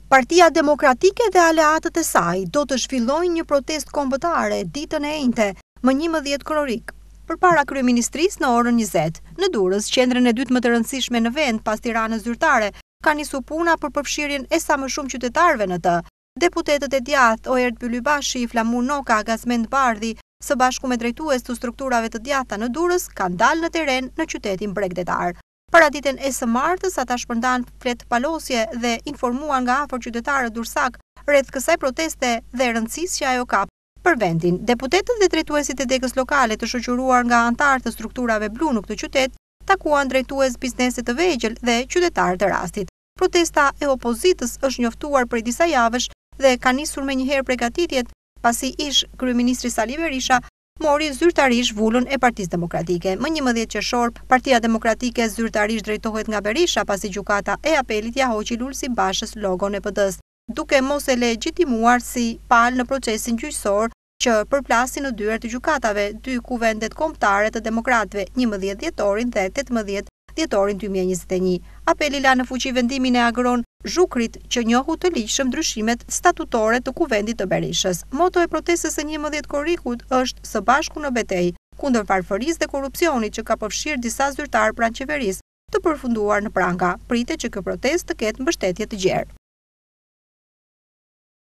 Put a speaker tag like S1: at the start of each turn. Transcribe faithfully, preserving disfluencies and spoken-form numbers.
S1: Partia Demokratike dhe aleatët e saj do të zhvillojnë një protestë kombëtare ditën e njëjtë, më njëmbëdhjetë korrik, përpara kryeministrisë në orën njëzet. Në Durrës, qendrën e dytë më të rëndësishme në vend pas Tiranës zyrtare, ka nisur puna për përfshirjen e sa më shumë qytetarëve në të. Deputetët e djathtë Oert Bylybashi, Flamur Noka, Gazmend Bardhi, së bashku me drejtues të strukturave të djathta në Durrës, kanë dalë në teren në qytetin bregdetar. Paraditën e së martës, ata shpërndan fletë palosje dhe informuan nga afër qytetarët dursak rreth kësaj proteste dhe rëndësisë që ajo ka për vendin. Deputetët dhe drejtuesit e degës lokale të shoqëruar nga anëtarë të strukturave blu në këtë qytet takuan drejtues biznese të vegjël dhe qytetarë të rastit. Protesta e opozitës është njoftuar prej disa javësh dhe ka nisur me njëherë përgatitjet pasi ish kryeministri Sali Berisha mori zyrtarisht vullën e Partisë Demokratike. Më njëmbëdhjetë qershor, Partia Demokratike zyrtarisht drejtohet nga Berisha pasi gjykata e apelit ja hoqi Lulsi Bashës logon e P D-s, duke mos e legjitimuar si palë në procesin gjyqësor që përplasin në dyert të gjykatave dy kuvendet kombëtare të demokratëve, njëmbëdhjetë dhjetorin dhe tetëmbëdhjetë dhjetorin dy mijë e njëzet e një. Apeli la në fuqi vendimin e Agron Zhukrit që njohu të ligjshëm ndryshimet statutore të kuvendit të Berishës. Moto e protestës së njëmbëdhjetë korrikut është së bashku në betejë kundër varfërisë dhe korrupsionit që ka përfshirë disa zyrtarë pranë qeverisë të përfunduar në pranga. Pritet që kjo protestë të ketë mbështetje të gjerë.